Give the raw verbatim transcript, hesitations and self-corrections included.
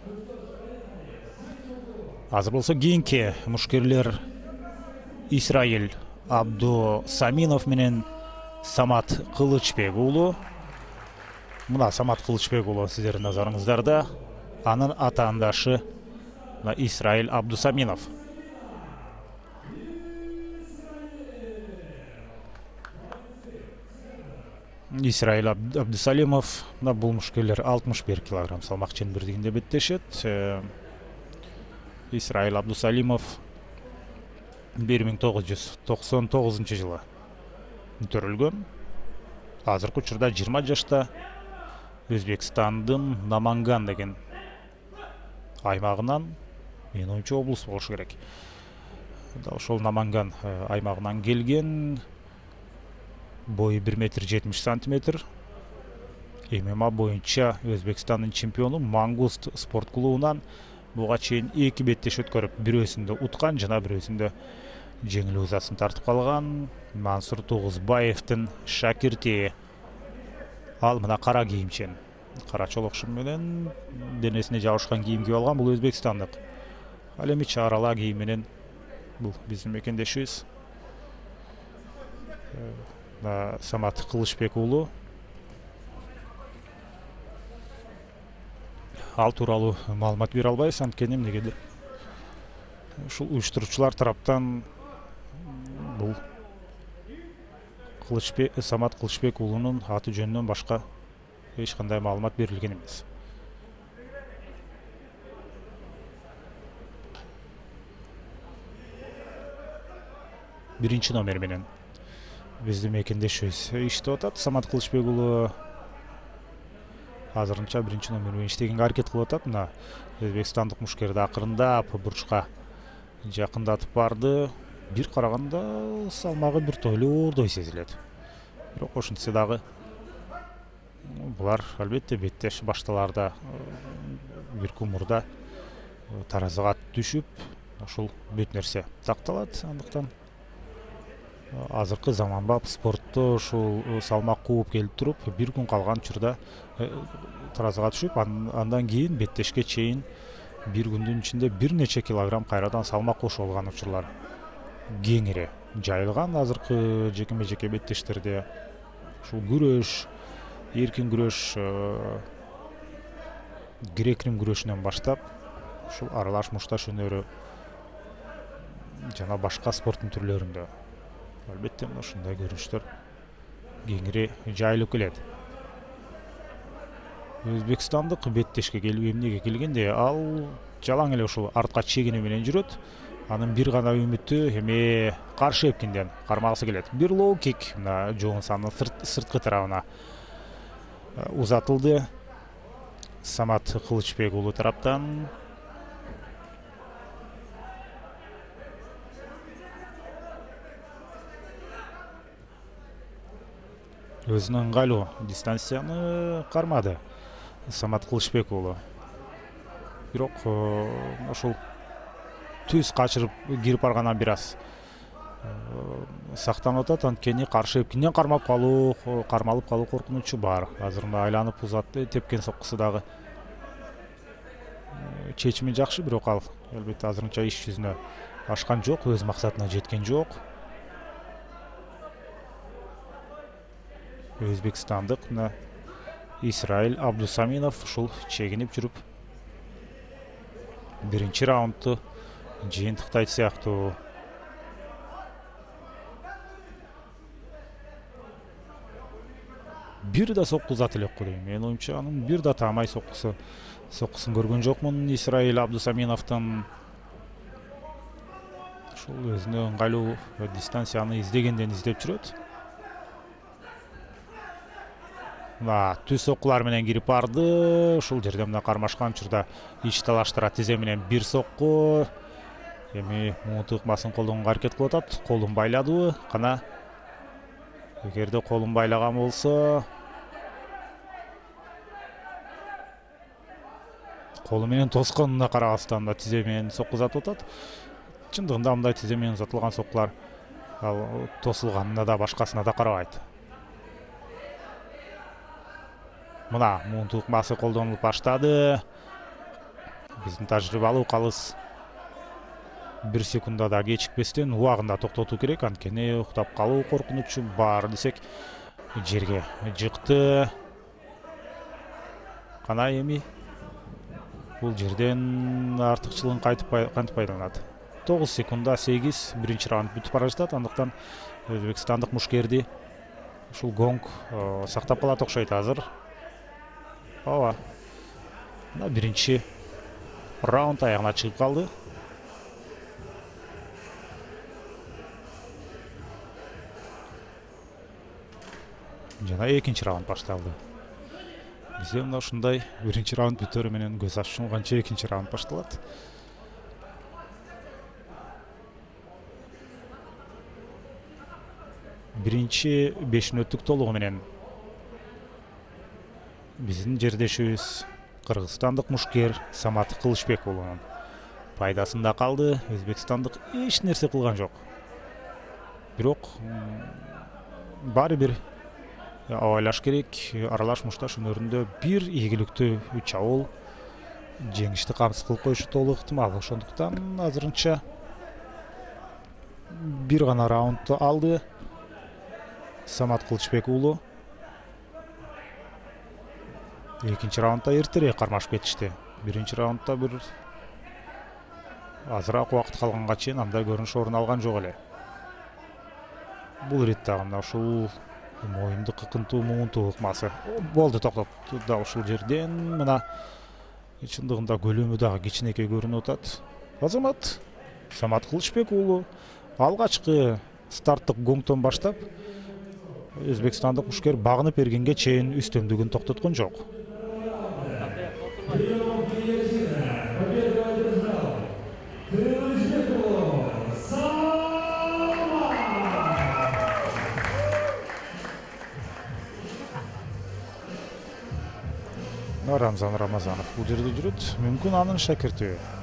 Азыр болсо кийинки мушкерлер Исраиль Абдусаминов менен Самат Кылычбек уулу. Мына Самат Кылычбек уулу сиздердин назарыңыздарда. Анын атаандашы Исраиль Абдусаминов. Исраиль Абдусалимов бул мушкерлер алтымыш бир килограмм салмак чембирдигинде беттешет. Исраиль Абдусалимов бир миң тогуз жүз токсон тогузунчу жылы төрөлгөн. Азыркы учурда жыйырма жашта. Өзбекстандын Наманган деген аймагынан, менин оюмча облус болушу керек. Ошол Наманган аймагынан келген. Бою бир метр жетимиш сантиметр. ММА боюнча Өзбекстандын чемпиону Мангуст спорт клубунан буга чейин эки беттеш өткөрүп, бирөөсүндө уткан жана бирөөсүндө жеңил ызасын тартып калган. Мансур Тугузбаевдин шакирти. Ал мына кара кийимчен, кара чолокшум менен денесине жабышкан кийим кийип алган. Бул өзбекстандык. Ал эми чыгарала кийим менен бул биздин мекендешибиз Самат Кылычбек уулу. Ал тууралуу маалымат бере албайбыз, анткени эмнегеде ушул уюштуруучулар тараптан бул Кылычбек Самат Кылычбек уулунун аты жөнүнөн башка эч кандай маалымат берилген эмес. Биринчи номер менен биздин мекендешибиз иштеп атат. Самат Кылычбек уулу азырынча биринчи номер менен иштегенге аракет кылып атат. Мына өзбекстандык мушкерди акырындап бурчка жакындатып барды. Бир караганда салмагы бир тойлоордой сезилет. Бирок ошентсе дагы булар албетте беттеш башталарда бир кумурда таразыга түшүп, ошол бүт нерсе такталат. Андыктан азыркы заманбап спортто ушул салмак кууп келип туруп, бир күн калган учурда таразыга түшүп, андан кийин беттешке чейин бир күндүн ичинде бир нече килограмм кайрадан салмак кошуп алган учурлар кеңири жайылган. Азыркы жекеме жеке беттештерде ушул күрөш, эркин күрөш, грек-рим күрөшүнөн баштап ушул аралаш мушташ өнөрү жана башка спорттун түрлөрүндө албетте ушундай көрүнүштөр кеңири жайылып келет. Өзбекстандык беттешке келип эмнеге келгенде, ал жалаң эле ушул артка чегине менен жүрөт. Анын бир гана үмүтү эми каршы эпкинден кармагысы келет. Бир лоу кик мына жоон санын сырткы тарабына узатылды Самат Кылычбек уулу тараптан. Өзүнө ыңгайлуу дистанцияны кармады Самат Кылычбек уулу. Бирок ошол түз качырып кирип баргандан бир аз сактанып атат, анткени каршы эпкинден кармап калуу, кармалып калуу коркунучу бар. Азыр мына айланып узатты, тепкен соккусу дагы чечими жакшы, бирок ал албетте азырынча иш жүзүнө ашкан жок, өз максатына жеткен жок. Өзбекстандык мына Исраиль Абдусаминов ушул чегинип жүрүп биринчи раундту жыйынтыктайт сыяктуу. Бир да сокку узат элек го дейм. Менин оюмча анын бир да таамай соккусу соккусун көргөн жокмун Исраиль Абдусаминовдон. Ушул өзүнө ыңгайлуу дистанцияны издегенден издеп жүрөт. Мына түз соккулар менен кирип барды. Ушул жерде мына кармашкан учурда ич талаштыра тизе менен бир сокку. Эми муунтук ыкмасын колдонууга аракет кылып атат. Колун байладыбы? Кана эгерде колун байлаган болсо, колу менен тосконуна карабастан да тизе менен сокку узатып атат. Чындыгында мындай тизе менен узатылган соккулар ал тосулганына да башкасына да карабайт. Мына муунтук ыкмасы колдонулуп баштады. Биздин тажрыйбалуу калыс бир секунда да кечикпестен убагында токтотуу керек, анткени уктап калуу коркунучу бар десек жерге жыкты. Кана эми бул жерден артыкчылыгын кантип пайдаланат? тогуз секунда сегиз, биринчи раунд бүтүп бара жатат, андыктан өзбекстандык мушкерди ушул гонг сактап калат окшойт азыр. Ооба. Мына биринчи раунд аягына чыгып калды. Жана экинчи раунд башталды. Бизде мына ушундай биринчи раунд бүтөрү менен көз ачылганча экинчи раунд башталат. Биринчи беш мүнөттүк толугу менен биздин жердешибиз кыргызстандык мушкер Самат Кылычбек уулунун пайдасында калды. Өзбекстандык эч нерсе кылган жок. Бирок баары бир ойлош керек, аралаш мушташ өнөрүндө бир ийгиликтүү чабуул жеңишти камсыз кылып коюшу толук ыктымал. Ошондуктан азырынча бир гана раундду алды Самат Кылычбек уулу. Экинчи раундда эртерээк кармашып кетишти. Биринчи раундда бир азыраак убакыт калганга чейин андай көрүнүш орун алган жок эле. Бул ирет дагы мына ушул моюндук ыкынтуу муунтуу ыкмасы болду, токтотту да ушул жерден. Мына чындыгында көлөмү дагы кичинекей көрүнүп атат. Азамат Самат Кылычбек уулу алгачкы старттык гонгтон баштап өзбекстандык мушкер багынып бергенге чейин үстөмдүгүн токтоткон жок. Рамзан Рамазанов бул жерде жүрөт. Мүмкүн анын шакирти.